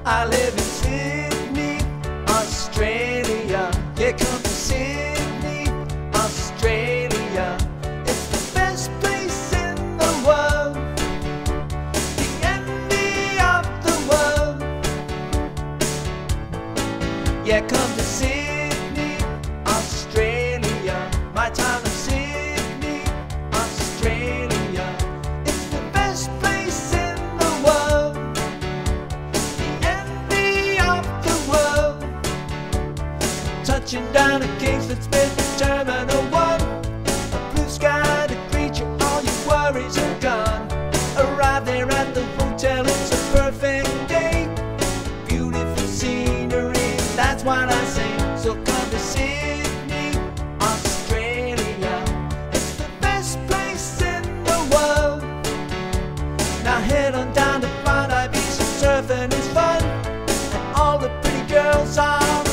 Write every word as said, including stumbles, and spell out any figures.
I live in Sydney, Australia. Yeah, come to Sydney, Australia. It's the best place in the world, the envy of the world. Yeah, come to Sydney, Australia. My town is Sydney, Australia. It's the best place in the world, the envy of the world. Touching down at Kingston Smith, Terminal one. A blue sky to greet you, all your worries are gone. Arrive there at the hotel, it's a perfect day. Beautiful scenery, that's what I say. So come to Sydney, Australia. It's the best place in the world. Now head on down to Bondi Beach, surfing is fun, and all the pretty girls are